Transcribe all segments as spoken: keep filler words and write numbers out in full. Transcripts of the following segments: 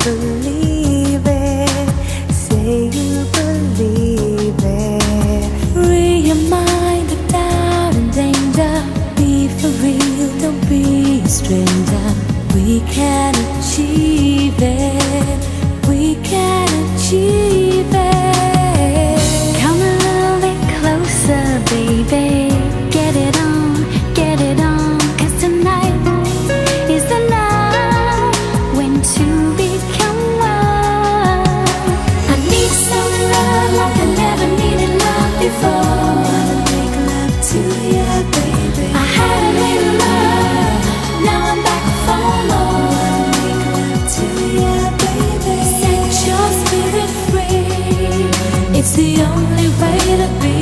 believe it. Say you believe it. Free your mind of doubt and danger. Be for real, don't be a stranger. We can achieve it. We can achieve it. Come a little bit closer, baby. Get it on, get it on. 'Cause tonight is the night when two become one. I need some love like I never needed love before. Wanna make love to you, baby. I had a little love, now I'm back for more. Wanna make love to you, baby. Set your spirit free. It's the only way to be.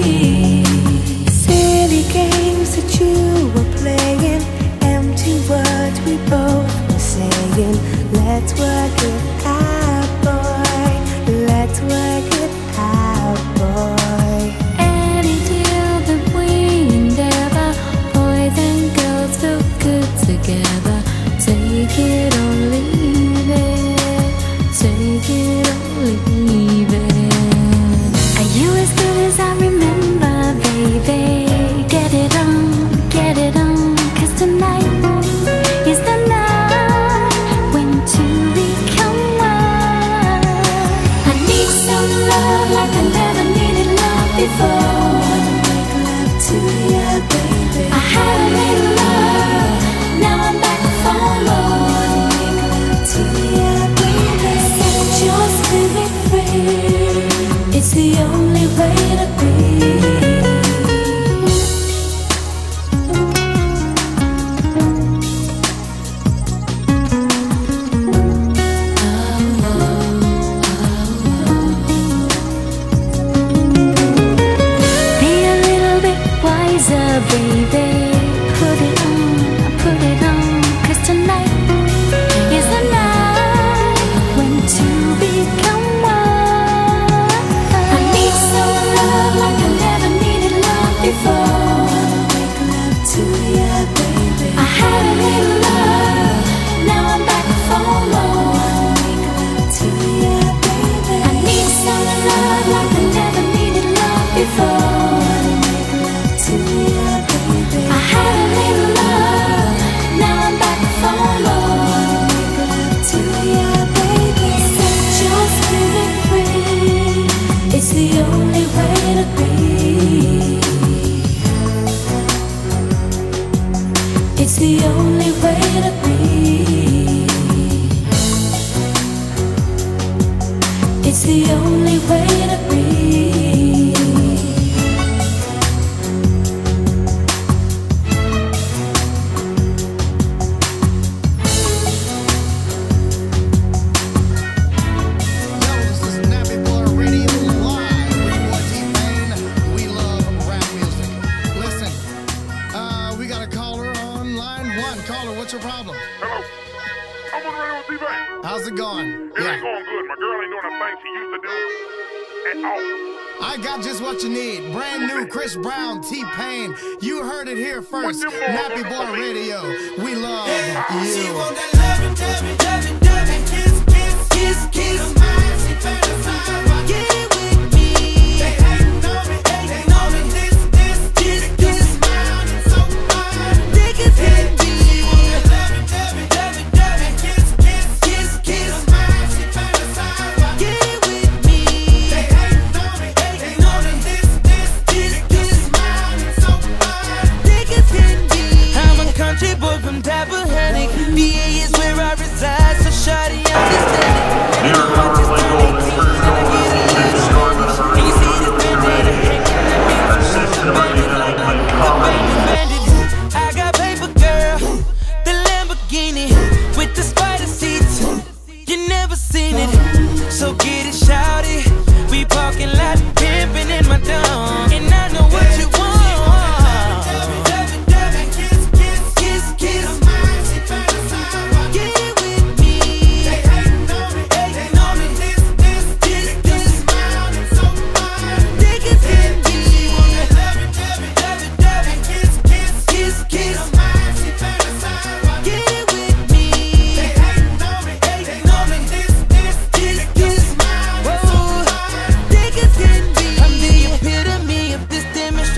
Silly games that you were playing, empty words we both were saying. Let's work it out, boy. Let's work it out, boy. Any deal that we endeavor, boys and girls feel good together. Take it or leave it. Take it or leave it. Are you as good as I remember, baby? Get it on, get it on. 'Cause tonight is the night when two become one. I need some love like I never needed love before. Wanna make love to you, baby. I had a little love, now I'm back for more. Wanna make love to you, baby. Set your spirit free. It's the only way to be. Baby, put it on, put it on. 'Cause tonight is the night when two become one. I need some love like I never needed love before. Wanna make love to you, baby. I had a little love, now I'm back for more. Wanna make love to you, baby. I need some love like I never needed love before. Wanna make love to you. I had a little love, now I'm back for more. Make love to you, baby. Set your spirit free. It's the only way to be. It's the only way to be. It's the only way to be. What's your problem? Hello. I'm on the radio with T-Pain. How's it going? It Yeah. ain't going good. My girl ain't doing the thing she used to do at all. I got just what you need. Brand new Chris Brown, T-Pain. You heard it here first. What them boys Nappy want Boy from me? Radio. We love She you. want that loving, loving, loving, loving, kiss, kiss, kiss, kiss. She fantasize about getting with me. They hating on me, hating on me. This, this, this, this. Mine is so fine. They can hit me. She want that loving, loving, loving, loving, kiss, kiss, kiss, kiss. She fantasize about getting with me. They hating on me, hating on me. This, this, this, this. Mine is so fine. They can hit me. I'm a country boy from Tappahannock. V A is where I reside, so shawty understand it.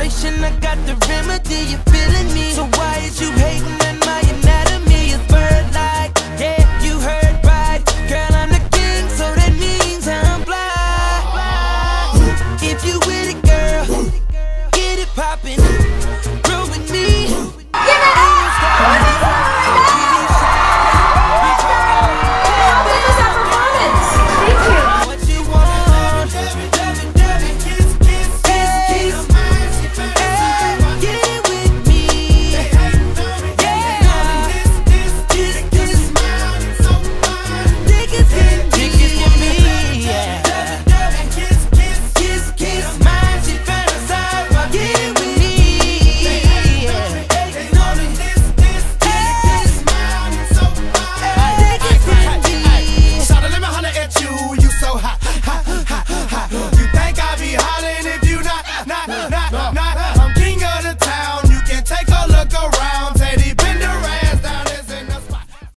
frustration, I got the remedy, you feeling me? So why is you hating on my anatomy? It's bird-like, yeah, you heard right. Girl, I'm the king, so that means I'm fly. If you with it, girl, get it poppin'. Grow with me,